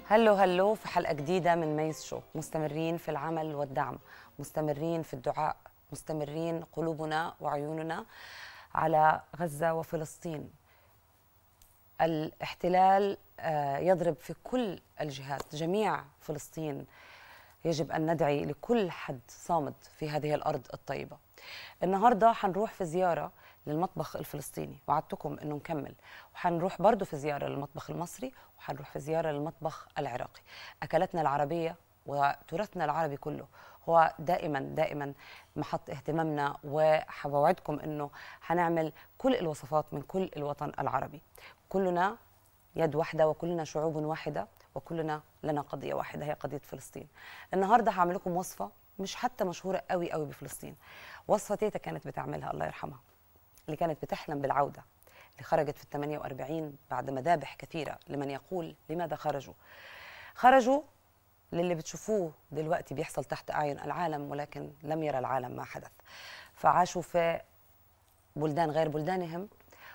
هلو هلو في حلقة جديدة من ميز شو. مستمرين في العمل والدعم، مستمرين في الدعاء، مستمرين قلوبنا وعيوننا على غزة وفلسطين. الاحتلال يضرب في كل الجهات، جميع فلسطين. يجب أن ندعي لكل حد صامد في هذه الأرض الطيبة. النهاردة حنروح في زيارة للمطبخ الفلسطيني، وعدتكم أنه نكمل، وحنروح برضو في زيارة للمطبخ المصري، وحنروح في زيارة للمطبخ العراقي. أكلاتنا العربية وتراثنا العربي كله هو دائما محط اهتمامنا، وحوعدكم أنه حنعمل كل الوصفات من كل الوطن العربي. كلنا يد واحدة وكلنا شعوب واحدة وكلنا لنا قضية واحدة، هي قضية فلسطين. النهاردة هعمل لكم وصفة مش حتى مشهورة قوي بفلسطين، وصفة تيتا كانت بتعملها الله يرحمها، اللي كانت بتحلم بالعودة، اللي خرجت في ال48 بعد مذابح كثيرة. لمن يقول لماذا خرجوا للي بتشوفوه دلوقتي بيحصل تحت أعين العالم، ولكن لم يرى العالم ما حدث. فعاشوا في بلدان غير بلدانهم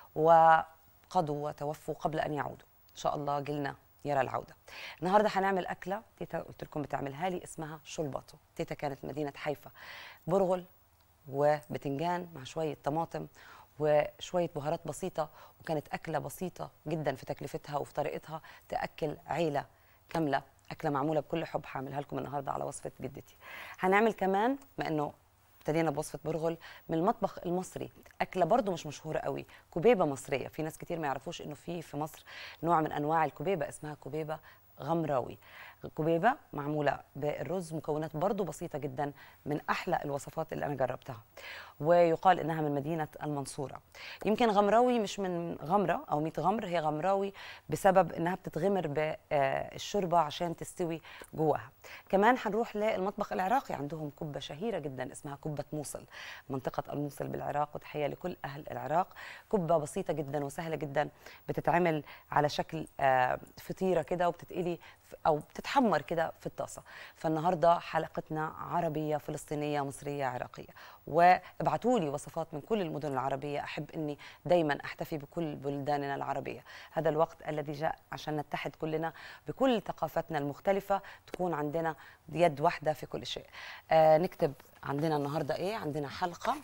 وقضوا وتوفوا قبل أن يعودوا. إن شاء الله قلنا يرى العودة. النهاردة هنعمل أكلة تيتا قلت لكم بتعملها لي، اسمها شلباطو. تيتا كانت مدينة حيفا، برغل وبتنجان مع شوية طماطم وشوية بهارات بسيطة، وكانت أكلة بسيطة جدا في تكلفتها وفي طريقتها، تأكل عيلة كاملة. أكلة معمولة بكل حب، هعملها لكم النهاردة على وصفة جدتي. هنعمل كمان، ما إنه ابتدينا بوصفة برغل، من المطبخ المصري أكلة برضو مش مشهورة قوي، كبيبة مصرية. في ناس كتير ما يعرفوش إنه في مصر نوع من أنواع الكبيبة اسمها كبيبة غمراوي. كبيبة معمولة بالرز، مكونات برضو بسيطة جدا، من أحلى الوصفات اللي أنا جربتها، ويقال إنها من مدينة المنصورة. يمكن غمراوي مش من غمرة أو 100 غمر، هي غمراوي بسبب إنها بتتغمر بالشوربة عشان تستوي جواها. كمان هنروح للمطبخ العراقي، عندهم كبة شهيرة جدا اسمها كبة موصل، منطقة الموصل بالعراق، وتحية لكل أهل العراق. كبة بسيطة جدا وسهلة جدا، بتتعمل على شكل فطيرة كده، وبتتقلي أو بتتحمر كده في الطاسة. فالنهاردة حلقتنا عربية فلسطينية مصرية عراقية، وابعتوا لي وصفات من كل المدن العربية. أحب أني دايما أحتفي بكل بلداننا العربية. هذا الوقت الذي جاء عشان نتحد كلنا بكل ثقافتنا المختلفة، تكون عندنا يد واحدة في كل شيء. نكتب عندنا النهاردة إيه؟ عندنا حلقة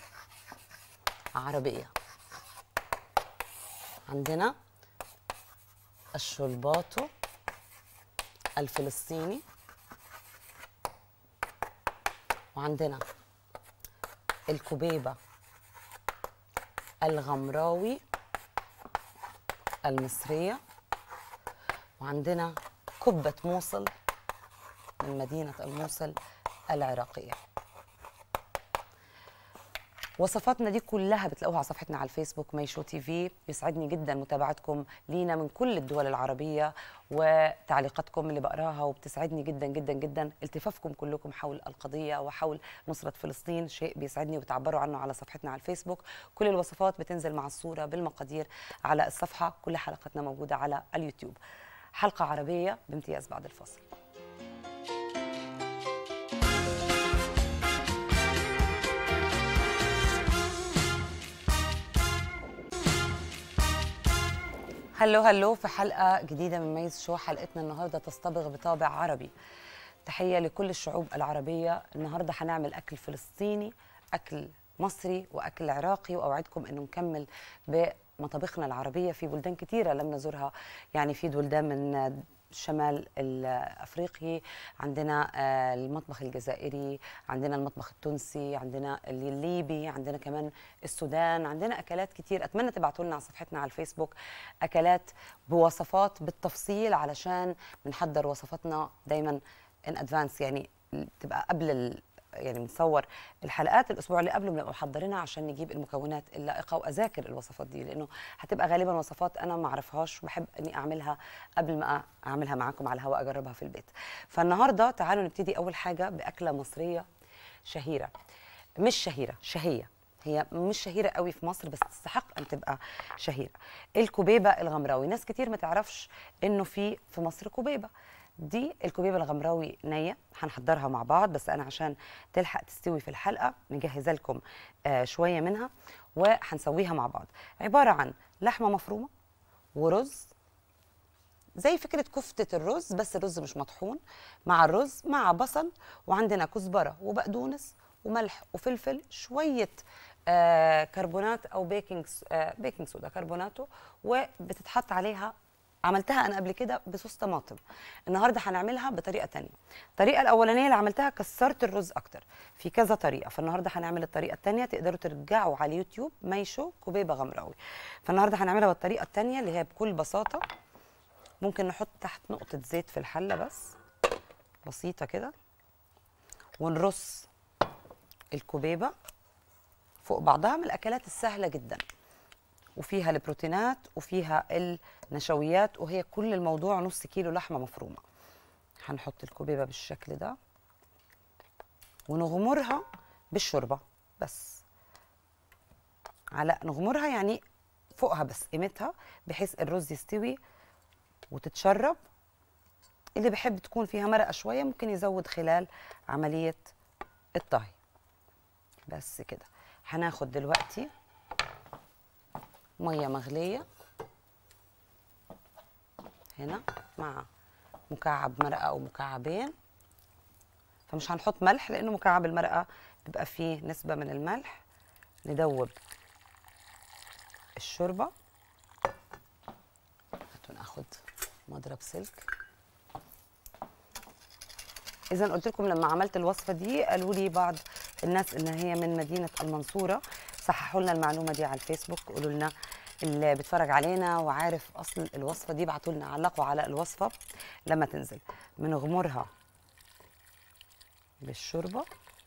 عربية، عندنا الشلباطو الفلسطيني، وعندنا الكبيبة الغمراوي المصرية، وعندنا كبة موصل من مدينة الموصل العراقية. وصفاتنا دي كلها بتلاقوها على صفحتنا على الفيسبوك مي شو تي في. يسعدني جدا متابعتكم لينا من كل الدول العربية، وتعليقاتكم اللي بقراها، وبتسعدني جدا جدا جدا. التفافكم كلكم حول القضية وحول نصرة فلسطين شيء بيسعدني، وبتعبروا عنه على صفحتنا على الفيسبوك. كل الوصفات بتنزل مع الصورة بالمقادير على الصفحة. كل حلقتنا موجودة على اليوتيوب. حلقة عربية بامتياز بعد الفاصل. هلو في حلقة جديدة من ميز شو. حلقتنا النهاردة تصطبغ بطابع عربي. تحية لكل الشعوب العربية. النهاردة هنعمل أكل فلسطيني، أكل مصري، وأكل عراقي، وأوعدكم أنه نكمل بمطابخنا العربية في بلدان كتيرة لم نزورها. يعني في بلدان من الشمال الأفريقي، عندنا المطبخ الجزائري، عندنا المطبخ التونسي، عندنا الليبي، عندنا كمان السودان، عندنا أكلات كتير. أتمنى تبعتوا لنا على صفحتنا على الفيسبوك أكلات بوصفات بالتفصيل، علشان بنحضر وصفاتنا دايما ان ادفانس، يعني تبقى قبل يعني بنصور الحلقات الاسبوع اللي قبله، بنبقى محضرينها عشان نجيب المكونات اللائقه، واذاكر الوصفات دي، لانه هتبقى غالبا وصفات انا ما اعرفهاش، وبحب اني اعملها قبل ما اعملها معاكم على الهواء، اجربها في البيت. فالنهارده تعالوا نبتدي اول حاجه باكله مصريه شهيره، مش شهيره، شهيه. هي مش شهيره قوي في مصر، بس تستحق ان تبقى شهيره. الكبيبه الغمراوي. ناس كتير ما تعرفش انه في مصر كبيبه. دي الكبيبه الغمراوي نيه، هنحضرها مع بعض، بس انا عشان تلحق تستوي في الحلقه مجهزه لكم شويه منها، وهنسويها مع بعض. عباره عن لحمه مفرومه ورز زي فكره كفته الرز، بس الرز مش مطحون، مع الرز مع بصل، وعندنا كزبره وبقدونس وملح وفلفل، شويه كربونات او بيكنج صودا كربوناتو، وبتتحط عليها. عملتها انا قبل كده بصوص طماطم، النهارده هنعملها بطريقه تانية. الطريقه الاولانيه اللي عملتها كسرت الرز اكتر، في كذا طريقه، فالنهارده هنعمل الطريقه التانية. تقدروا ترجعوا على اليوتيوب ميشو كوبيبه غمراوي. فالنهارده هنعملها بالطريقه التانية اللي هي بكل بساطه. ممكن نحط تحت نقطه زيت في الحله بس بسيطه كده، ونرص الكوبيبه فوق بعضها. من الاكلات السهله جدا، وفيها البروتينات وفيها النشويات، وهي كل الموضوع نص كيلو لحمه مفرومه. هنحط الكوبيبه بالشكل ده ونغمرها بالشوربه بس. نغمرها يعني فوقها بس قيمتها، بحيث الرز يستوي وتتشرب. اللي بيحب تكون فيها مرقه شويه ممكن يزود خلال عمليه الطهي. بس كده. هناخد دلوقتي ميه مغليه هنا مع مكعب مرقه او مكعبين، فمش هنحط ملح لانه مكعب المرقه بيبقى فيه نسبه من الملح. ندوب الشوربه. هاتوا ناخد مضرب سلك. اذا قلت لكم لما عملت الوصفه دي قالوا لي بعض الناس ان هي من مدينه المنصوره، صححوا لنا المعلومه دي على الفيسبوك. قولوا لنا اللي بيتفرج علينا وعارف اصل الوصفه دي، بعتوا لنا علقوا على الوصفه لما تنزل. بنغمرها بالشوربه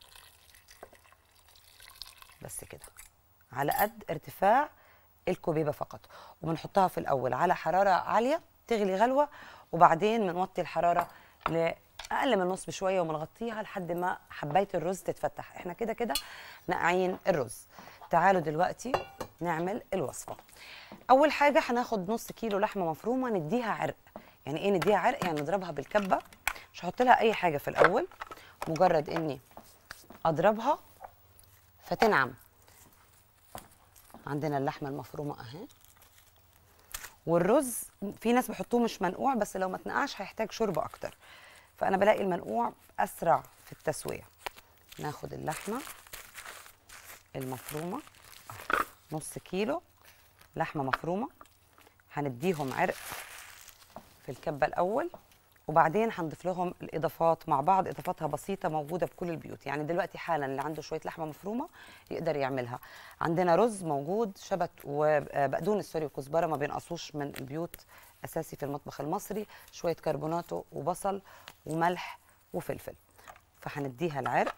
بس كده على قد ارتفاع الكوبيبه فقط، وبنحطها في الاول على حراره عاليه تغلي غلوه، وبعدين بنوطي الحراره لاقل من نص بشويه وبنغطيها لحد ما حبايه الرز تتفتح. احنا كده كده نقعين الرز. تعالوا دلوقتي نعمل الوصفه. اول حاجه هناخد نص كيلو لحمه مفرومه نديها عرق. يعني ايه نديها عرق؟ يعني نضربها بالكبه، مش هحط لها اي حاجه في الاول، مجرد اني اضربها فتنعم. عندنا اللحمه المفرومه اهي، والرز في ناس بيحطوه مش منقوع، بس لو ما تنقعش هيحتاج شوربه اكتر، فانا بلاقي المنقوع اسرع في التسويه. ناخد اللحمه المفرومه نص كيلو لحمه مفرومه، هنديهم عرق في الكبه الاول، وبعدين هنضيف لهم الاضافات مع بعض. اضافاتها بسيطه موجوده بكل البيوت، يعني دلوقتي حالا اللي عنده شويه لحمه مفرومه يقدر يعملها. عندنا رز موجود، شبت وبقدونس سوري وكزبره ما بينقصوش من البيوت، اساسي في المطبخ المصري. شويه كربوناتو وبصل وملح وفلفل. فهنديها العرق،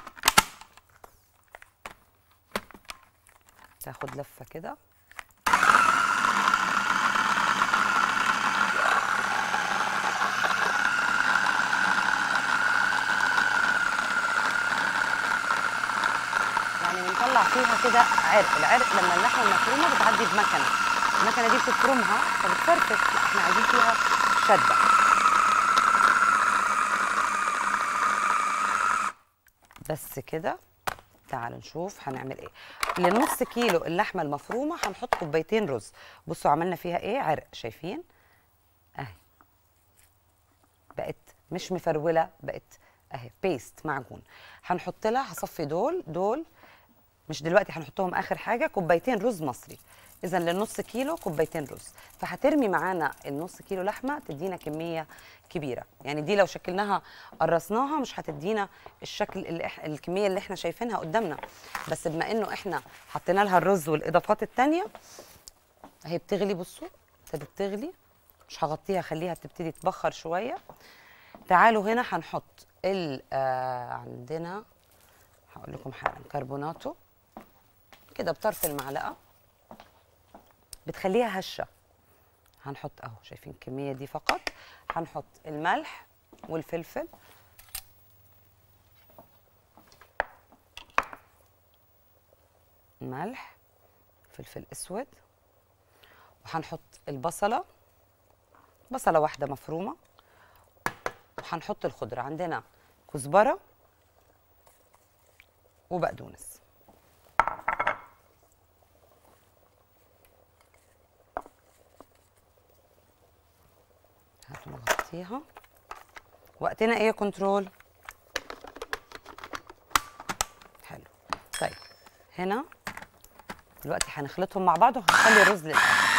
تاخد لفه كده. بنطلع فيها كده عرق. العرق لما اللحمه المفرومه بتعدي بمكنه، المكنه دي بتفرمها فبتفرفش، لا احنا عايزين فيها شده. بس كده. تعالوا نشوف هنعمل ايه. للنص كيلو اللحمه المفرومه هنحط كوبايتين رز. بصوا عملنا فيها ايه؟ عرق، شايفين اهي بقت مش مفروله، بقت اهي بيست معجون. هنحط لها، هصفي دول مش دلوقتي، هنحطهم اخر حاجه. كوبايتين رز مصري، اذا للنص كيلو كوبايتين رز، فهترمي معانا النص كيلو لحمه تدينا كميه كبيره. يعني دي لو شكلناها قرصناها مش هتدينا الشكل الكميه اللي احنا شايفينها قدامنا، بس بما انه احنا حطينا لها الرز والاضافات التانيه اهي بتغلي. بصوا ابتدت تغلي، مش هغطيها، خليها تبتدي تبخر شويه. تعالوا هنا هنحط عندنا هقول لكم حالا كربوناتو كده بطرف المعلقه، بتخليها هشه. هنحط اهو، شايفين الكميه دي فقط. هنحط الملح والفلفل، ملح، فلفل اسود، وهنحط البصله، بصله واحده مفرومه، وهنحط الخضره. عندنا كزبره وبقدونس. نغطيها. وقتنا ايه كنترول؟ حلو. طيب هنا دلوقتي هنخلطهم مع بعض وهنخلي الرز للاخر.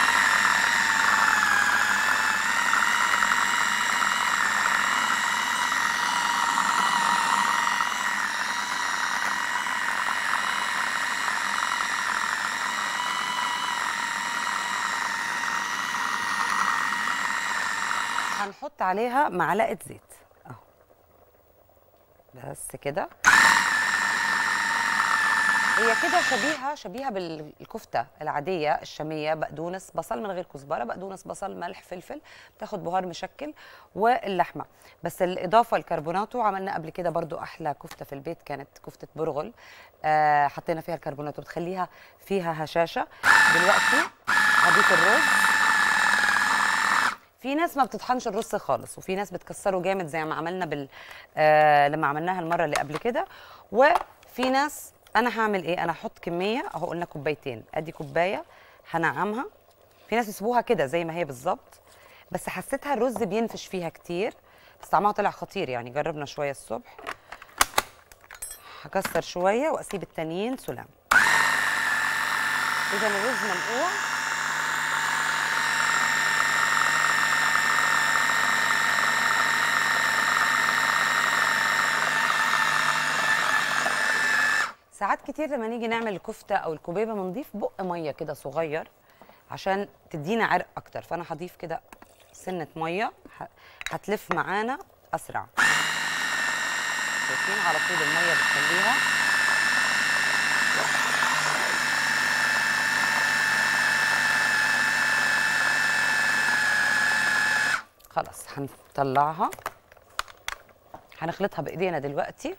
هنحط عليها معلقه زيت اهو، بس كده. هي كده شبيهه بالكفته العاديه الشاميه، بقدونس بصل من غير كزبره، بقدونس بصل ملح فلفل، بتاخد بهار مشكل، واللحمه. بس الاضافه الكربوناتو عملنا قبل كده برضو احلى كفته في البيت، كانت كفته برغل، حطينا فيها الكربوناتو بتخليها فيها هشاشه. دلوقتي هضيف الرز. في ناس ما بتطحنش الرز خالص، وفي ناس بتكسره جامد زي ما عملنا لما عملناها المره اللي قبل كده. وفي ناس، انا هعمل ايه؟ انا هحط كميه اهو، قلنا كوبايتين، ادي كوبايه هنعمها. في ناس يسيبوها كده زي ما هي بالظبط، بس حسيتها الرز بينفش فيها كتير، بس طعمها طلع خطير يعني. جربنا شويه الصبح، هكسر شويه واسيب التانيين سلام. اذا الرز منقوع. ساعات كتير لما نيجي نعمل الكفته او الكبيبه بنضيف بق ميه كده صغير عشان تدينا عرق اكتر، فانا هضيف كده سنه ميه هتلف معانا اسرع. شايفين على طول الميه بتخليها. خلاص هنطلعها، هنخلطها بايدينا دلوقتي.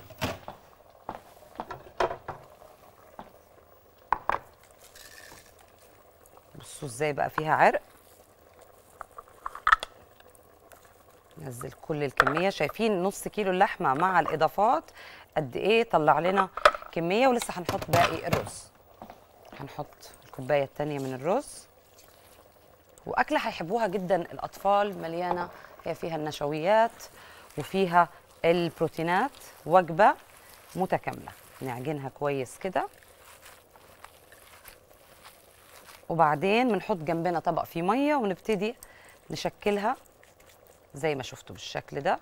بصوا ازاي بقى فيها عرق. نزل كل الكميه. شايفين نص كيلو اللحمه مع الاضافات قد ايه طلع لنا كميه، ولسه هنحط باقي الرز. هنحط الكوبايه الثانيه من الرز. واكله هيحبوها جدا الاطفال، مليانه، هي فيها النشويات وفيها البروتينات، وجبه متكامله. نعجنها كويس كده، وبعدين بنحط جنبنا طبق فيه ميه ونبتدي نشكلها زي ما شفتوا بالشكل ده.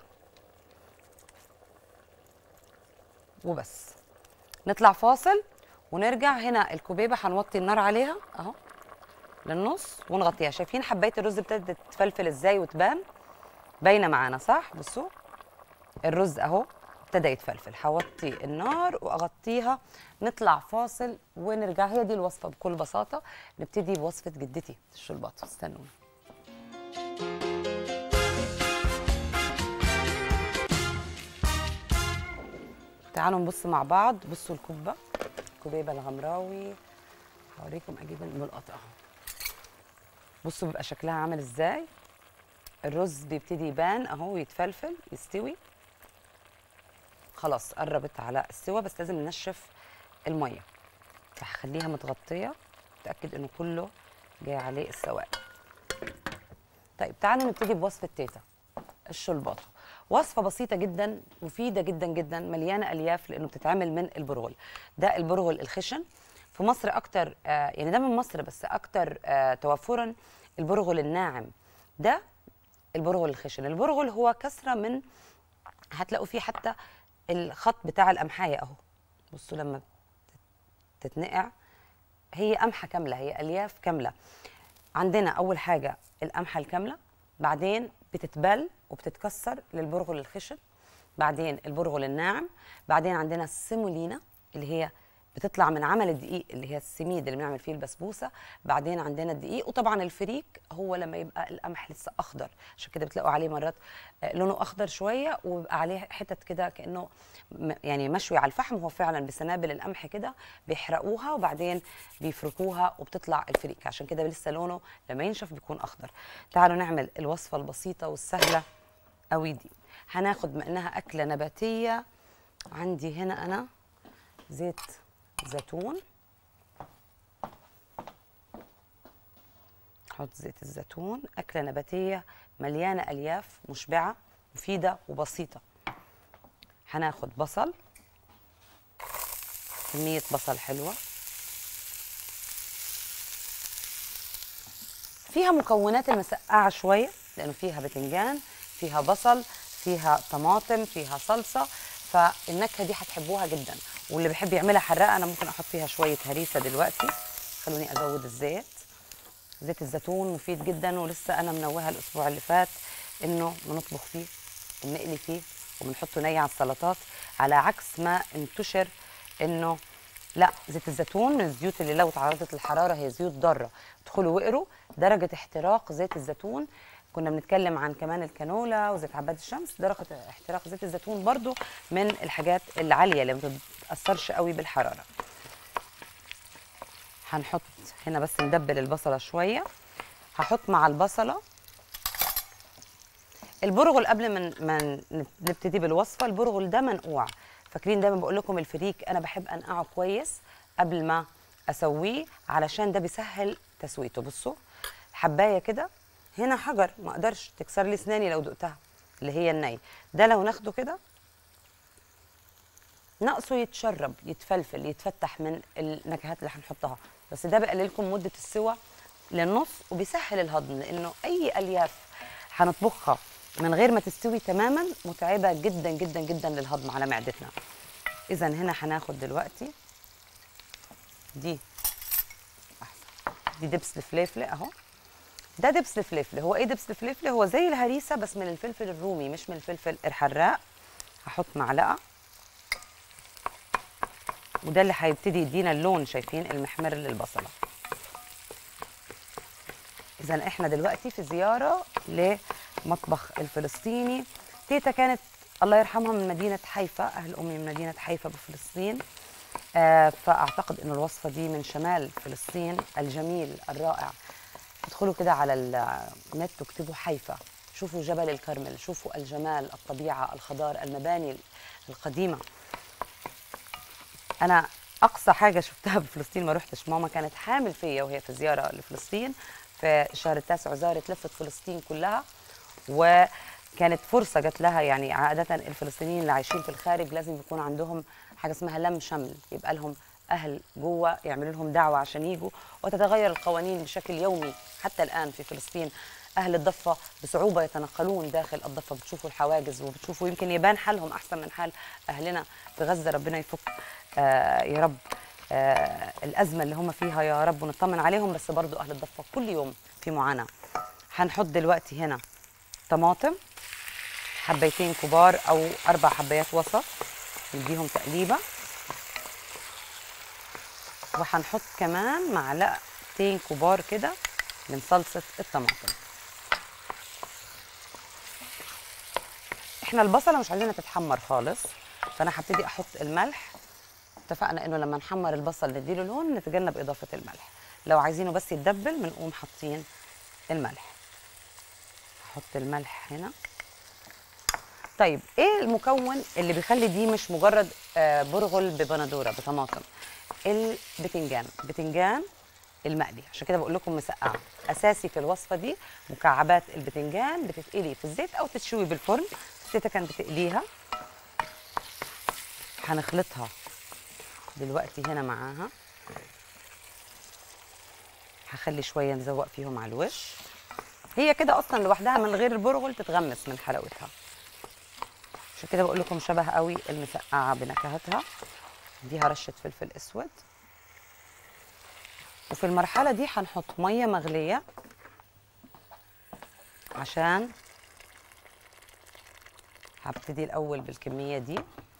وبس. نطلع فاصل ونرجع. هنا الكبيبه هنوطي النار عليها اهو للنص ونغطيها. شايفين حبايه الرز ابتدت تفلفل ازاي وتبان؟ باينه معانا صح؟ بصوا الرز اهو ابتدى يتفلفل. هوطي النار واغطيها. نطلع فاصل ونرجع. هي دي الوصفه بكل بساطه. نبتدي بوصفه جدتي الشلبات. استنونا. تعالوا نبص مع بعض. بصوا الكبيبه الغمراوي. هوريكم، اجيب الملقط اهو. بصوا بيبقى شكلها عامل ازاي. الرز بيبتدي يبان اهو ويتفلفل يستوي. خلاص قربت على السوا، بس لازم ننشف الميه. هخليها متغطيه، اتاكد انه كله جاي عليه السوائل. طيب تعالوا نبتدي بوصفه تيتا الشلباطه. وصفه بسيطه جدا، مفيده جدا جدا، مليانه الياف لانه بتتعمل من البرغل. ده البرغل الخشن. في مصر اكتر يعني ده من مصر، بس اكتر توفرا البرغل الناعم. ده البرغل الخشن. البرغل هو كسره من، هتلاقوا فيه حتى الخط بتاع القمحايه اهو. بصوا لما تتنقع هي قمحه كامله، هي الياف كامله. عندنا اول حاجه القمحه الكامله، بعدين بتتبل وبتتكسر للبرغل الخشن، بعدين البرغل الناعم، بعدين عندنا السيمولينا اللي هي بتطلع من عمل الدقيق اللي هي السميد اللي بنعمل فيه البسبوسه، بعدين عندنا الدقيق، وطبعا الفريك هو لما يبقى القمح لسه اخضر، عشان كده بتلاقوا عليه مرات لونه اخضر شويه وبيبقى عليه حتت كده كانه يعني مشوي على الفحم. هو فعلا بسنابل القمح كده بيحرقوها وبعدين بيفركوها وبتطلع الفريك، عشان كده لسه لونه لما ينشف بيكون اخضر. تعالوا نعمل الوصفه البسيطه والسهله قوي دي. هناخد بما انها اكله نباتيه، عندي هنا انا زيت زيتون نحط زيت الزيتون. أكلة نباتية مليانة ألياف مشبعة مفيدة وبسيطة. هناخد بصل، كمية بصل حلوة، فيها مكونات المسقعة شوية لأنه فيها بتنجان، فيها بصل، فيها طماطم، فيها صلصة، فالنكهة دي هتحبوها جدا. واللي بيحب يعملها حراقة أنا ممكن أحط فيها شوية هريسة دلوقتي. خلوني أزود الزيت. زيت الزيتون مفيد جدا، ولسه أنا منوهة الأسبوع اللي فات إنه بنطبخ فيه وبنقلي فيه وبنحطه ني على السلطات، على عكس ما انتشر إنه لا، زيت الزيتون من الزيوت اللي لو تعرضت للحراره هي زيوت ضاره. ادخلوا واقروا درجه احتراق زيت الزيتون. كنا بنتكلم عن كمان الكانولا وزيت عباد الشمس، درجه احتراق زيت الزيتون برضو من الحاجات العاليه اللي ما بتتاثرش قوي بالحراره. هنحط هنا بس ندبل البصله شويه. هحط مع البصله البرغل قبل ما نبتدي بالوصفه. البرغل ده منقوع، فاكرين دايما بقول لكم الفريك انا بحب انقعه كويس قبل ما اسويه علشان ده بيسهل تسويته. بصوا حبايه كده، هنا حجر ما اقدرش تكسر لي اسناني لو دقتها، اللي هي الني. ده لو ناخده كده ناقصه يتشرب يتفلفل يتفتح من النكهات اللي هنحطها، بس ده بيقلل لكم مده السوى للنص وبيسهل الهضم، لانه اي الياف هنطبخها من غير ما تستوي تماما متعبه جدا جدا جدا للهضم على معدتنا. اذا هنا هناخد دلوقتي دي احسن، دي دبس الفليفله اهو. ده دبس الفليفله. هو ايه دبس الفليفله؟ هو زي الهريسه بس من الفلفل الرومي مش من الفلفل الحراق. هحط معلقه، وده اللي هيبتدي يدينا اللون، شايفين المحمر للبصله. إذا إحنا دلوقتي في زيارة لمطبخ الفلسطيني. تيتا كانت الله يرحمها من مدينة حيفا، أهل أمي من مدينة حيفا بفلسطين. فأعتقد إنه الوصفة دي من شمال فلسطين الجميل الرائع. ادخلوا كده على النت واكتبوا حيفا، شوفوا جبل الكرمل، شوفوا الجمال، الطبيعة، الخضار، المباني القديمة. أنا أقصى حاجة شفتها بفلسطين ما رحتش، ماما كانت حامل فيا وهي في زيارة لفلسطين في شهر التاسع، زارت لفت فلسطين كلها، وكانت فرصة جات لها. يعني عادة الفلسطينيين اللي عايشين في الخارج لازم يكون عندهم حاجة اسمها لم شمل، يبقى لهم أهل جوه يعملوا لهم دعوة عشان يجوا، وتتغير القوانين بشكل يومي. حتى الآن في فلسطين أهل الضفة بصعوبة يتنقلون داخل الضفة، بتشوفوا الحواجز وبتشوفوا يمكن يبان حالهم أحسن من حال أهلنا في غزة. ربنا يفك يا رب الأزمة اللي هم فيها يا رب، ونطمن عليهم. بس برضو أهل الضفة كل يوم في معاناة. هنحط دلوقتي هنا طماطم، حبيتين كبار أو 4 حبايات وسط، نديهم تقليبة. وهنحط كمان معلقتين كبار كده من صلصة الطماطم. احنا البصلة مش عايزينها تتحمر خالص، فأنا هبتدي أحط الملح. اتفقنا انه لما نحمر البصل نديله لون نتجنب اضافه الملح. لو عايزينه بس يتدبل بنقوم حاطين الملح. احط الملح هنا. طيب ايه المكون اللي بيخلي دي مش مجرد برغل ببندوره بطماطم؟ البتنجان المقلي. عشان كده بقول لكم مسقعه اساسي في الوصفه دي. مكعبات البتنجان بتتقلي في الزيت او تتشوي بالفرن. تيتا كانت بتقليها. هنخلطها دلوقتي هنا معاها. هخلي شويه نزوق فيهم على الوش. هي كده اصلا لوحدها من غير البرغل تتغمس من حلاوتها. عشان كده بقول لكم شبه قوي المسقعه بنكهتها. اديها رشه فلفل اسود. وفي المرحله دي هنحط ميه مغليه عشان هبتدي الاول بالكميه دي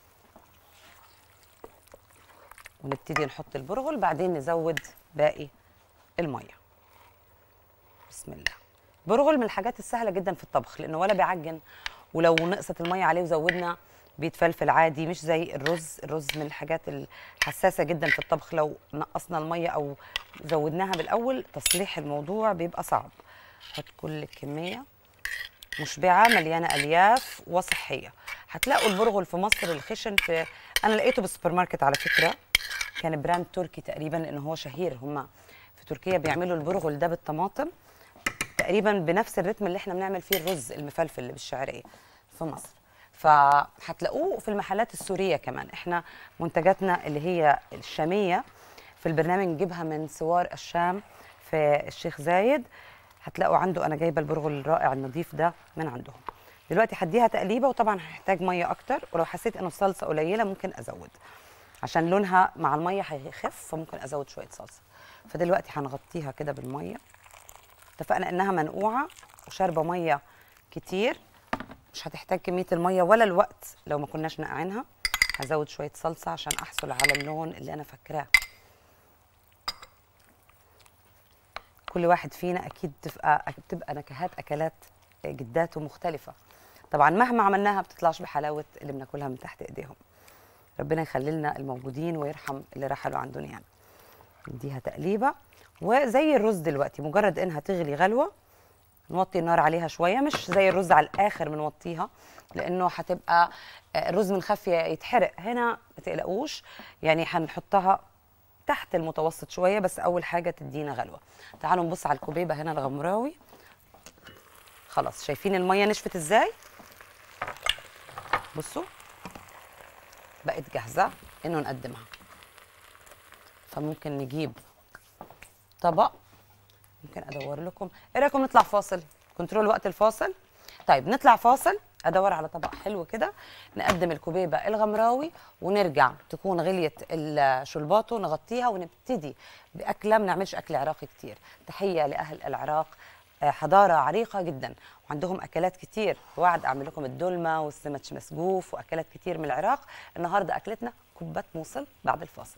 ونبتدي نحط البرغل، بعدين نزود باقي الميه. بسم الله. برغل من الحاجات السهله جدا في الطبخ لانه ولا بيعجن، ولو نقصت الميه عليه وزودنا بيتفلفل عادي، مش زي الرز. الرز من الحاجات الحساسه جدا في الطبخ، لو نقصنا الميه او زودناها بالاول تصليح الموضوع بيبقى صعب. حط كل الكميه مشبعه مليانه الياف وصحيه. هتلاقوا البرغل في مصر الخشن انا لقيته بالسوبر ماركت على فكره، كان براند تركي تقريبا لانه هو شهير. هم في تركيا بيعملوا البرغل ده بالطماطم، تقريبا بنفس الرتم اللي احنا بنعمل فيه الرز المفلفل اللي بالشعريه في مصر. فهتلاقوه في المحلات السوريه كمان. احنا منتجاتنا اللي هي الشاميه في البرنامج نجيبها من سوار الشام في الشيخ زايد. هتلاقوا عنده، انا جايبه البرغل الرائع النظيف ده من عندهم. دلوقتي هديها تقليبه، وطبعا هحتاج ميه اكتر، ولو حسيت ان الصلصه قليله ممكن ازود عشان لونها مع الميه هيخف، فممكن ازود شويه صلصه. فدلوقتي هنغطيها كده بالميه. اتفقنا انها منقوعه وشاربه ميه كتير، مش هتحتاج كميه الميه ولا الوقت لو ما كناش نقعينها. هزود شويه صلصه عشان احصل على اللون اللي انا فاكراه. كل واحد فينا اكيد بتبقى نكهات اكلات جداته مختلفه. طبعا مهما عملناها بتطلعش بحلاوه اللي بناكلها من تحت ايديهم. ربنا يخلي لنا الموجودين ويرحم اللي رحلوا عن دنيانا. نديها تقليبه، وزي الرز دلوقتي مجرد انها تغلي غلوه نوطي النار عليها شويه، مش زي الرز على الاخر بنوطيها لانه هتبقى الرز من خفيه يتحرق. هنا ما تقلقوش، يعني هنحطها تحت المتوسط شويه، بس اول حاجه تدينا غلوه. تعالوا نبص على الكوبيبه هنا الغمراوي. خلاص شايفين الميه نشفت ازاي؟ بصوا بقت جاهزه انه نقدمها. فممكن نجيب طبق، ممكن ادور لكم. ايه رايكم نطلع فاصل؟ كنترول وقت الفاصل. طيب نطلع فاصل، ادور على طبق حلو كده نقدم الكوبيبه الغمراوي، ونرجع تكون غليت الشلباطو نغطيها ونبتدي باكله. ما نعملش اكل عراقي كتير. تحيه لاهل العراق، حضاره عريقه جدا وعندهم اكلات كتير. وعد اعمل لكم الدولمه والسمك مسقوف واكلات كتير من العراق. النهارده اكلتنا كبه موصل بعد الفاصل.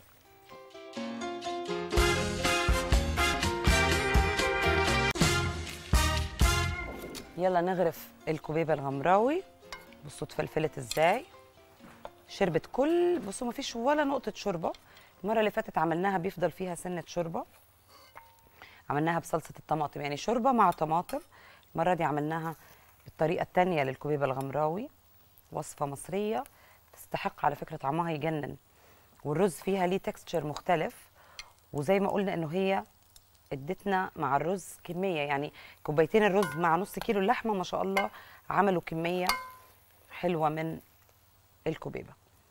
يلا نغرف الكوبيبه الغمراوي. بصوا اتفلفلت ازاي، شربت كل، بصوا ما فيش ولا نقطه شوربه. المره اللي فاتت عملناها بيفضل فيها سنه شوربه، عملناها بصلصه الطماطم يعني شوربه مع طماطم. المره دي عملناها بالطريقه الثانيه للكوبيبه الغمراوي، وصفه مصريه تستحق على فكره، طعمها يجنن، والرز فيها ليه تكستشر مختلف. وزي ما قلنا انه هي ادتنا مع الرز كميه، يعني كوبايتين الرز مع نص كيلو اللحمه ما شاء الله عملوا كميه حلوه من الكوبيبه.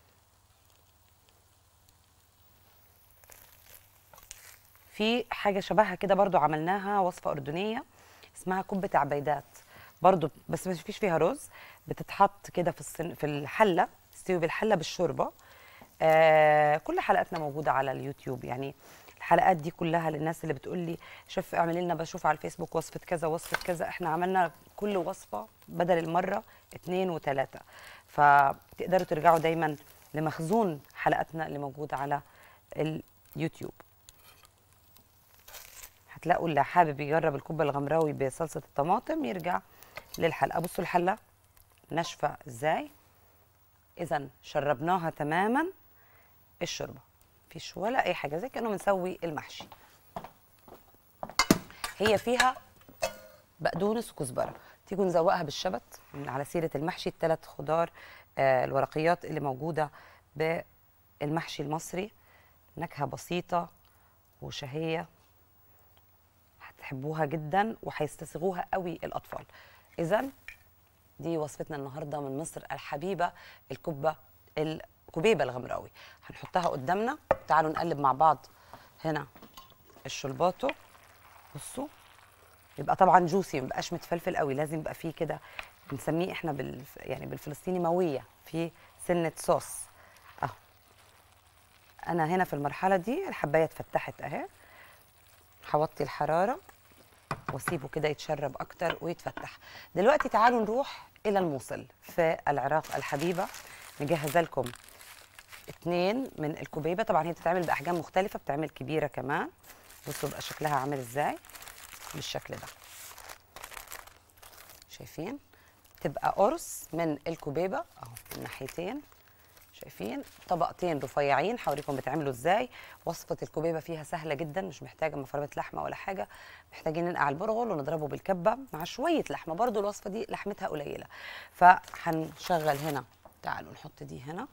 في حاجه شبهها كده برضو عملناها، وصفه اردنيه اسمها كبه عبيدات برضو، بس ما فيش فيها رز. بتتحط كده في الحله، تستوي بالحله بالشوربه. كل حلقاتنا موجوده على اليوتيوب، يعني الحلقات دي كلها للناس اللي بتقول لي شوف اعملي لنا، بشوف على الفيسبوك وصفه كذا وصفه كذا. احنا عملنا كل وصفه بدل المره 2 و3، فتقدروا ترجعوا دايما لمخزون حلقاتنا اللي موجوده على اليوتيوب. هتلاقوا اللي حابب يجرب الكبه الغمراوي بصلصه الطماطم يرجع للحلقه. بصوا الحله ناشفه ازاي، اذا شربناها تماما الشوربه، مفيش ولا اي حاجه، زي كانه بنسوي المحشي. هي فيها بقدونس وكزبره. تيجوا نزوقها بالشبت من على سيره المحشي، الثلاث خضار الورقيات اللي موجوده بالمحشي المصري. نكهه بسيطه وشهيه، هتحبوها جدا وهيستسيغوها قوي الاطفال. اذا دي وصفتنا النهارده من مصر الحبيبه، الكوبيبه الغمراوي. هنحطها قدامنا، تعالوا نقلب مع بعض. هنا الشلباطو بصوا يبقى طبعا جوسي، ما يبقاش متفلفل قوي، لازم يبقى فيه كده، بنسميه احنا يعني بالفلسطيني مويه، في سنه صوص اهو. انا هنا في المرحله دي الحبايه اتفتحت اهي، هوطي الحراره واسيبه كده يتشرب اكتر ويتفتح. دلوقتي تعالوا نروح الى الموصل في العراق الحبيبه. نجهز لكم 2 من الكوبيبه، طبعا هي بتتعمل باحجام مختلفه، بتعمل كبيره كمان. بصوا بقى شكلها عامل ازاي بالشكل ده، شايفين؟ تبقى قرص من الكوبيبه اهو من ناحيتين، شايفين؟ طبقتين رفيعين. هوريكم بتعملوا ازاي. وصفه الكوبيبه فيها سهله جدا، مش محتاجه مفرمه لحمه ولا حاجه. محتاجين ننقع البرغل ونضربه بالكبه مع شويه لحمه، برضو الوصفه دي لحمتها قليله. فهنشغل هنا، تعالوا نحط دي هنا.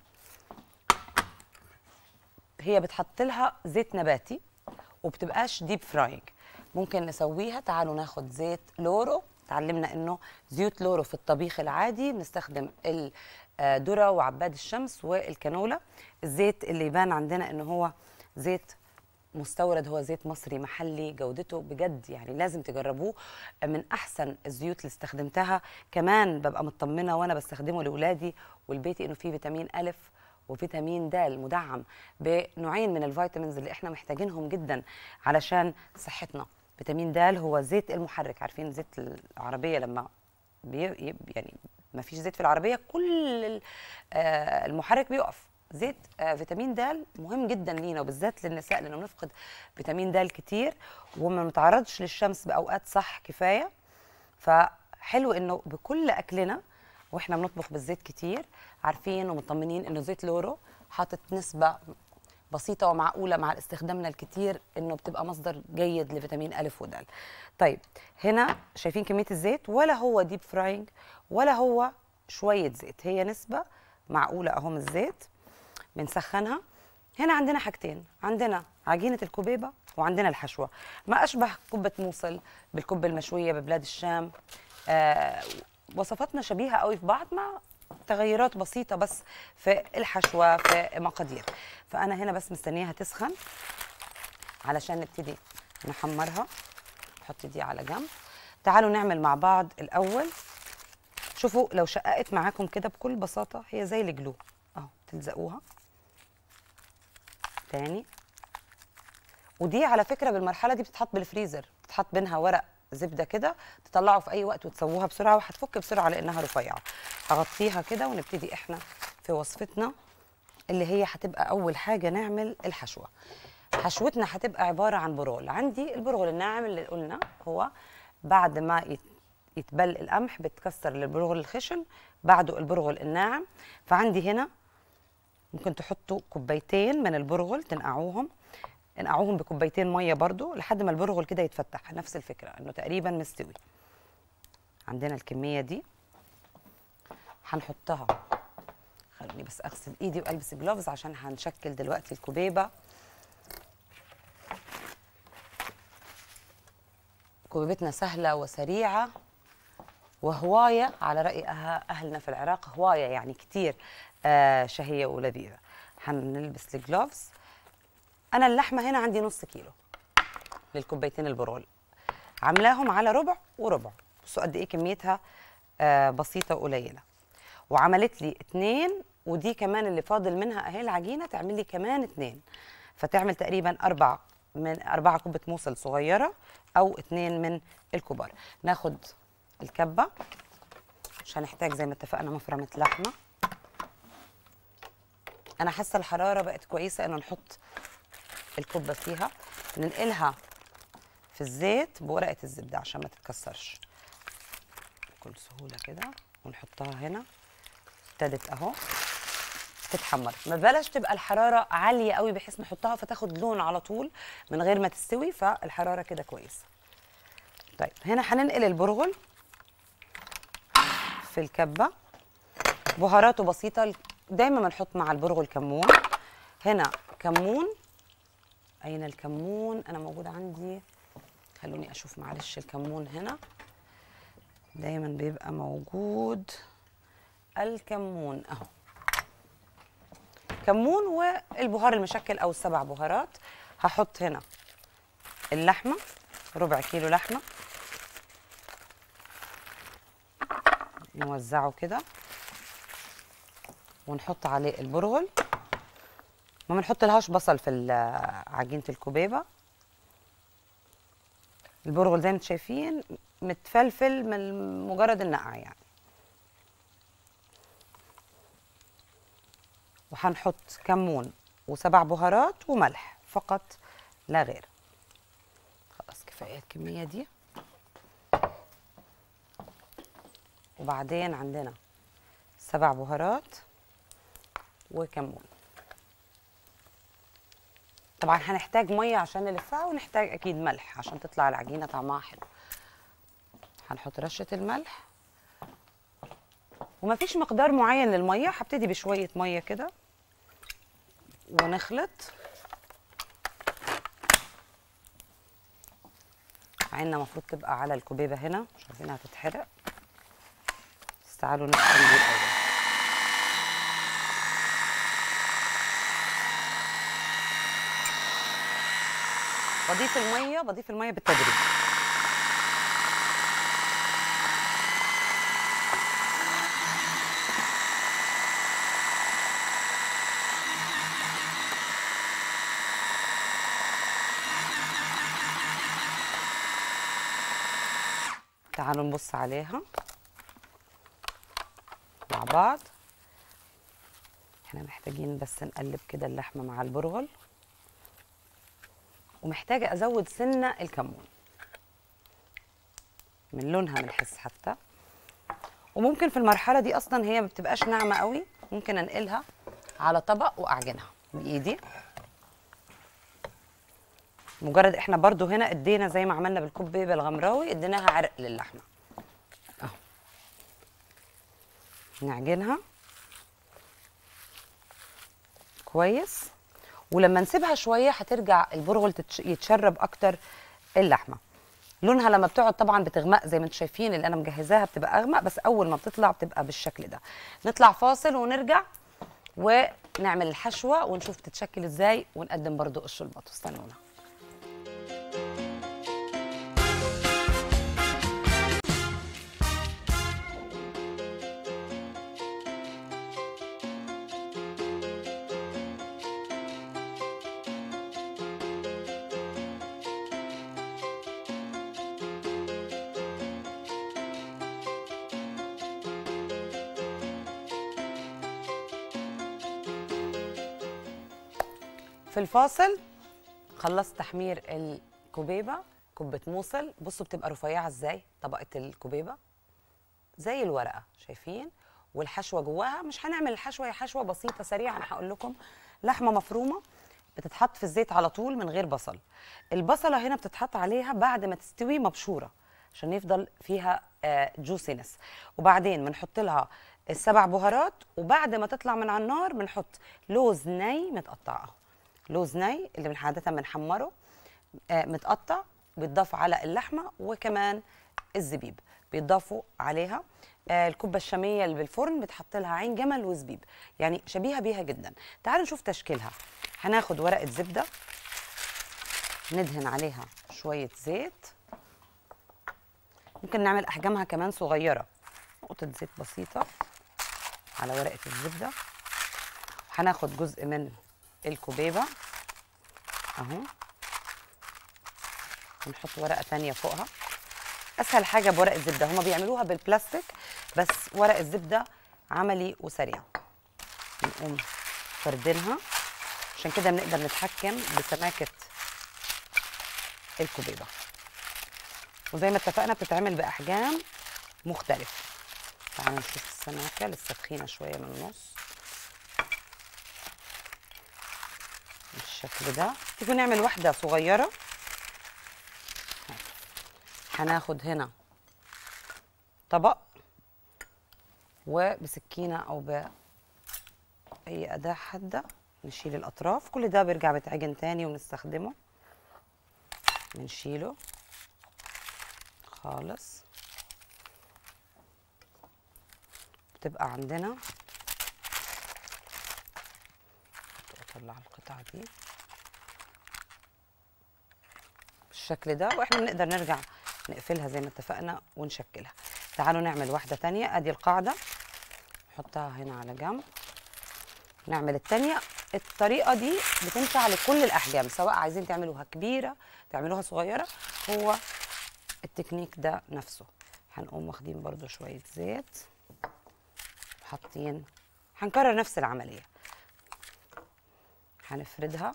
هي بتحط لها زيت نباتي وبتبقاش ديب فراينج، ممكن نسويها. تعالوا ناخد زيت لورو. تعلمنا انه زيوت لورو في الطبيخ العادي بنستخدم الذره وعباد الشمس والكانولا. الزيت اللي يبان عندنا انه هو زيت مستورد هو زيت مصري محلي، جودته بجد يعني لازم تجربوه، من احسن الزيوت اللي استخدمتها. كمان ببقى مطمنه وانا بستخدمه لاولادي ولبيتي انه فيه فيتامين الف وفيتامين د مدعم بنوعين من الفيتامينز اللي احنا محتاجينهم جدا علشان صحتنا. فيتامين د هو زيت المحرك. عارفين زيت العربيه لما يعني ما فيش زيت في العربيه كل المحرك بيقف. زيت فيتامين د مهم جدا لينا وبالذات للنساء لانه بنفقد فيتامين د كتير وما بنتعرضش للشمس باوقات صح كفايه. فحلو انه بكل اكلنا واحنا بنطبخ بالزيت كتير عارفين ومطمنين انه زيت لورو حاطط نسبه بسيطه ومعقوله مع استخدامنا الكتير انه بتبقى مصدر جيد لفيتامين الف ودال. طيب هنا شايفين كميه الزيت، ولا هو ديب فراينج ولا هو شويه زيت، هي نسبه معقوله اهو من الزيت بنسخنها. هنا عندنا حاجتين، عندنا عجينه الكبيبه وعندنا الحشوه. ما اشبه كبه موصل بالكبه المشويه ببلاد الشام. وصفاتنا شبيهه قوي في بعض مع تغيرات بسيطه بس في الحشوه في مقادير. فانا هنا بس مستنياها تسخن علشان نبتدي نحمرها. نحط دي على جنب. تعالوا نعمل مع بعض الاول. شوفوا لو شققت معاكم كده بكل بساطه هي زي الجلو اهو، تلزقوها تاني. ودي على فكره بالمرحله دي بتتحط بالفريزر، بتتحط بينها ورق زبده كده، تطلعوا في اي وقت وتسووها بسرعه وهتفك بسرعه لانها رفيعه. هغطيها كده ونبتدي احنا في وصفتنا اللي هي هتبقى اول حاجه نعمل الحشوه. حشوتنا هتبقى عباره عن برغل. عندي البرغل الناعم اللي قلنا هو بعد ما يتبل القمح بتكسر للبرغل الخشن، بعده البرغل الناعم. فعندي هنا ممكن تحطوا كوبايتين من البرغل تنقعوهم، انقعوهم بكوبايتين ميه برضو لحد ما البرغل كده يتفتح. نفس الفكره انه تقريبا مستوي. عندنا الكميه دي هنحطها. خلوني بس اغسل ايدي والبس جلوفز عشان هنشكل دلوقتي الكبيبه. كبيبتنا سهله وسريعه وهوايه على راي اهلنا في العراق، هوايه يعني كتير شهيه ولذيذه. هنلبس الجلوفز. انا اللحمه هنا عندي نص كيلو للكوبايتين البرغل، عاملاهم على ربع وربع. بصوا قد ايه كميتها بسيطه وقليله. وعملت لي 2 ودي كمان اللي فاضل منها اهي العجينه تعمل لي كمان 2، فتعمل تقريبا 4 كوبة موصل صغيره او 2 من الكبار. ناخد الكبه، مش هنحتاج زي ما اتفقنا مفرمه لحمه. انا حاسه الحراره بقت كويسه انه نحط الكبه فيها، ننقلها في الزيت بورقه الزبده عشان ما تتكسرش بكل سهوله كده، ونحطها هنا. ابتدت اهو تتحمر. ما بلاش تبقى الحراره عاليه قوي بحيث نحطها فتاخد لون على طول من غير ما تستوي، فالحراره كده كويسه. طيب هنا هننقل البرغل في الكبه. بهاراته بسيطه، دايما بنحط مع البرغل كمون. هنا كمون، اين الكمون؟ انا موجود عندي، خلوني اشوف معلش. الكمون هنا دايما بيبقى موجود، الكمون اهو. كمون والبهار المشكل او ال7 بهارات. هحط هنا اللحمه، ربع كيلو لحمه، نوزعه كده ونحط عليه البرغل. ما بنحط لهاش بصل في عجينه الكبيبه. البرغل زي ما انتم شايفين متفلفل من مجرد النقع يعني. وهنحط كمون و7 بهارات وملح فقط لا غير. خلاص كفايه الكميه دي. وبعدين عندنا 7 بهارات وكمون. طبعا هنحتاج ميه عشان نلفها، ونحتاج اكيد ملح عشان تطلع العجينه طعمها حلو. هنحط رشه الملح، ومفيش مقدار معين للميه، هبتدي بشويه ميه كده ونخلط. عيننا المفروض تبقى على الكبيبه هنا، مش عايزينها تتحرق، بس تعالوا نسخن دي الاول. بضيف الميه بالتدريج. تعالوا نبص عليها مع بعض. احنا محتاجين بس نقلب كده اللحمه مع البرغل، ومحتاجه ازود سنه الكمون من لونها من الحس حتى. وممكن في المرحله دي اصلا هي ما بتبقاش ناعمه قوي، ممكن انقلها على طبق واعجنها بايدي. مجرد احنا برضو هنا ادينا زي ما عملنا بالكبيبه الغمراوي، اديناها عرق للحمه اهو. نعجنها كويس، ولما نسيبها شويه هترجع البرغل يتشرب اكتر اللحمه. لونها لما بتقعد طبعا بتغمق زي ما انتم شايفين، اللي انا مجهزاها بتبقى اغمق، بس اول ما بتطلع بتبقى بالشكل ده. نطلع فاصل ونرجع ونعمل الحشوه ونشوف تتشكل ازاي، ونقدم برضو الشربات. استنونا. في الفاصل خلصت تحمير الكبيبه، كبه موصل. بصوا بتبقى رفيعه ازاي طبقه الكبيبه، زي الورقه شايفين، والحشوه جواها. مش هنعمل الحشوه، هي حشوه بسيطه سريعه. انا هقول لكم لحمه مفرومه بتتحط في الزيت على طول من غير بصل. البصله هنا بتتحط عليها بعد ما تستوي مبشوره عشان يفضل فيها جوسينس، وبعدين بنحط لها السبع بهارات، وبعد ما تطلع من على النار بنحط لوز ني متقطع اهو. لوز ني اللي من عاده بنحمره متقطع، بيتضاف على اللحمه، وكمان الزبيب بيتضافوا عليها. الكبه الشاميه اللي بالفرن بتحط لها عين جمل وزبيب، يعني شبيهه بيها جدا. تعالوا نشوف تشكيلها. هناخد ورقه زبده ندهن عليها شويه زيت، ممكن نعمل احجامها كمان صغيره. نقطه زيت بسيطه على ورقه الزبده. هناخد جزء من الكبيبه اهو، ونحط ورقه تانية فوقها. اسهل حاجه بورق الزبده، هما بيعملوها بالبلاستيك بس ورق الزبده عملي وسريع. نقوم فردينها، عشان كده بنقدر نتحكم بسماكه الكبيبه. وزي ما اتفقنا بتتعمل باحجام مختلفه. تعالوا نشوف السماكه، لسه تخينه شويه من النص بالشكل ده. تيجوا نعمل واحده صغيره. هناخد هنا طبق، وبسكينه او باي اداه حاده نشيل الاطراف. كل ده بيرجع بيتعجن تاني ونستخدمه. بنشيله خالص. بتبقى عندنا، اطلع القطعه دي بالشكل ده، واحنا بنقدر نرجع نقفلها زي ما اتفقنا ونشكلها. تعالوا نعمل واحده تانية. ادي القاعده نحطها هنا على جنب. نعمل التانية. الطريقه دي بتنفع لكل الاحجام، سواء عايزين تعملوها كبيره تعملوها صغيره، هو التكنيك ده نفسه. هنقوم واخدين برضو شويه زيت، حاطين، هنكرر نفس العمليه. هنفردها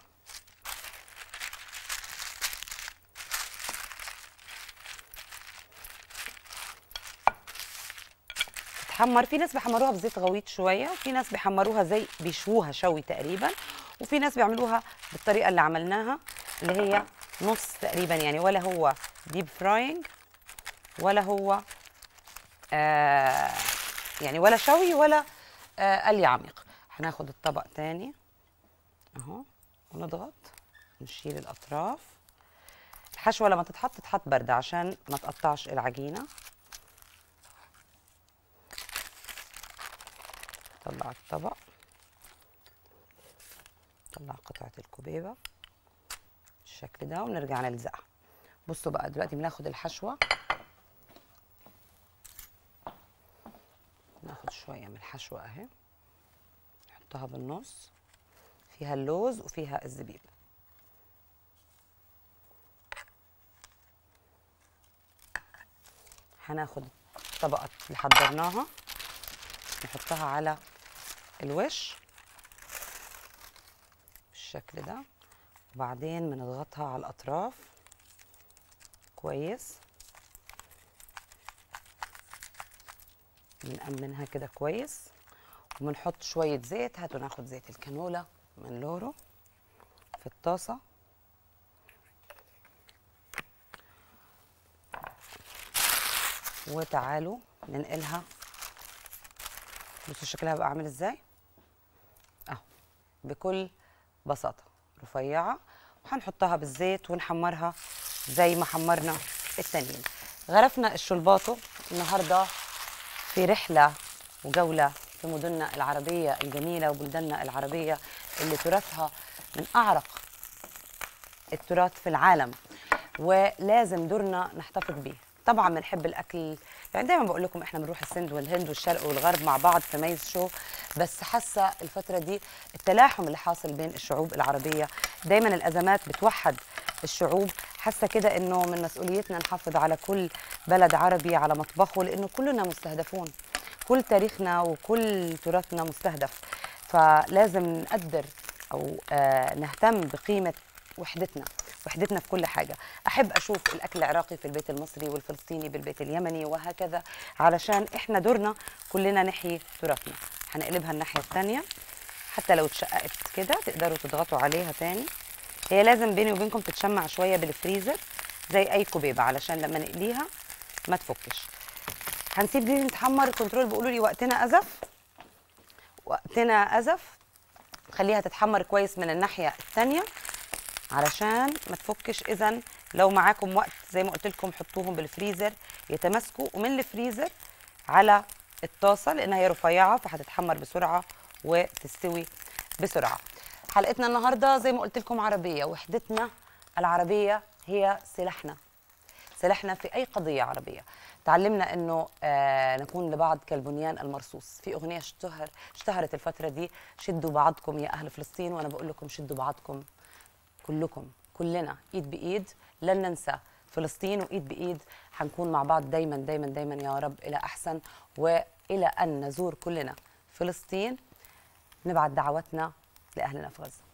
تتحمر. في ناس بيحمروها بزيت غويط شويه، وفي ناس بيحمروها زي بيشووها شوي تقريبا، وفي ناس بيعملوها بالطريقه اللي عملناها اللي هي نص تقريبا، يعني ولا هو ديب فراينج ولا هو يعني ولا شوي ولا قلي عميق. هناخد الطبق تاني اهو ونضغط، نشيل الاطراف. الحشوه لما تتحط بارده عشان ما تقطعش العجينه. طلع الطبق، طلع قطعه الكبيبه بالشكل ده ونرجع نلزقها. بصوا بقى دلوقتي بناخد الحشوه، ناخد شويه من الحشوه اهي نحطها بالنص، فيها اللوز وفيها الزبيب. هناخد الطبقه اللي حضرناها نحطها على الوش بالشكل ده، وبعدين بنضغطها على الاطراف كويس، بنأمنها كده كويس، وبنحط شويه زيت. هاتوا ناخد زيت الكانولا من لورو في الطاسه، وتعالوا ننقلها. بصوا شكلها بقى عامل ازاي اهو، بكل بساطه رفيعه، وهنحطها بالزيت ونحمرها زي ما حمرنا التانيين. غرفنا الشلباطو النهارده في رحله وجوله في مدننا العربيه الجميله وبلداننا العربيه اللي تراثها من اعرق التراث في العالم، ولازم دورنا نحتفظ بيه. طبعا بنحب الاكل، يعني دايما بقول لكم احنا بنروح السند والهند والشرق والغرب مع بعض في ميز شو، بس حاسه الفتره دي التلاحم اللي حاصل بين الشعوب العربيه، دايما الازمات بتوحد الشعوب. حاسه كده انه من مسؤوليتنا نحافظ على كل بلد عربي على مطبخه، لانه كلنا مستهدفون، كل تاريخنا وكل تراثنا مستهدف، فلازم نقدر او نهتم بقيمه وحدتنا في كل حاجة. أحب أشوف الأكل العراقي في البيت المصري والفلسطيني بالبيت اليمني وهكذا، علشان إحنا دورنا كلنا نحيي تراثنا. هنقلبها الناحية الثانية، حتى لو اتشققت كده تقدروا تضغطوا عليها تاني. هي لازم بيني وبينكم تتشمع شوية بالفريزر زي أي كوبيبة علشان لما نقليها ما تفكش. هنسيب دي تتحمر. كنترول بيقولوا لي وقتنا أزف. خليها تتحمر كويس من الناحية الثانية علشان ما تفكش. اذا لو معاكم وقت زي ما قلت لكم حطوهم بالفريزر يتماسكوا، ومن الفريزر على الطاسه لانها هي رفيعه فهتتحمر بسرعه وتستوي بسرعه. حلقتنا النهارده زي ما قلت لكم عربيه، وحدتنا العربيه هي سلاحنا في اي قضيه عربيه. تعلمنا انه نكون لبعض كالبنيان المرصوص. في اغنيه اشتهرت الفتره دي، شدوا بعضكم يا اهل فلسطين، وانا بقول لكم شدوا بعضكم كلكم، كلنا ايد بايد، لن ننسى فلسطين، وايد بايد هنكون مع بعض دايما دايما دايما يا رب الى احسن، والى ان نزور كلنا فلسطين نبعت دعواتنا لاهلنا في غزه.